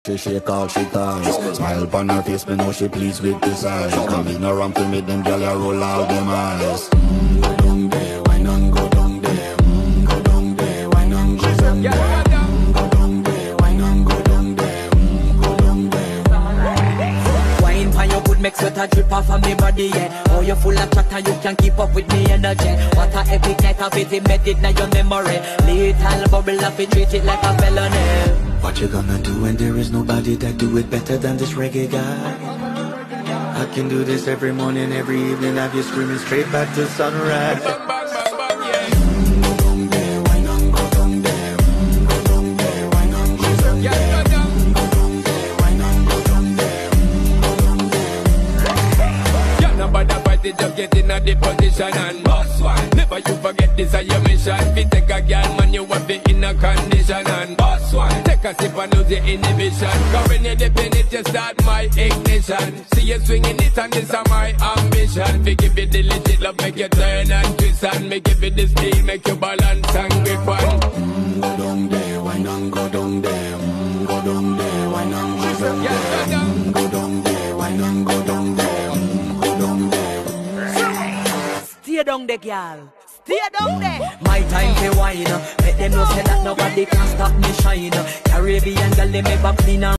She shake all she ties. Smile upon her face, me know she pleased with this eyes. Come in around to me, them gyal a roll out them eyes. Go down there, why not go down there? Go down there, why not go down there? Go down there, why not go down there? Go down there. Wine for your good make sweat a drip off of me body, yeah. Oh, you full of chatter, you can keep up with me energy. What a epic night of it, embedded in your memory. Little bubble up, it treat it like a felony. What you gonna do when there is nobody that do it better than this reggae guy? I can do this every morning, every evening, have you screaming straight back to sunrise. Go down there, why not go down there? Go down there, why not go down there? Go down there, why not go down there? Go down there. You're not bad about it, just get in a the position and boss one. Never you forget this is your mission. If you take a girl, man, you have it in a condition and boss one. Take a sip and lose the inhibition. Cause when you dip in it, you start my ignition. See you swinging it and this is my ambition. We give it the legit love, make you turn and twist and make give it the speed, make you balance and grip one. Go down there, why not go down there? Go down there, why not go down there? Go down there, why not go down there? Go down there. Stay down there, girl. Stay down there. My time to wine. Let them know say that nobody can stop me shine. Caribbean girl, they make back clean.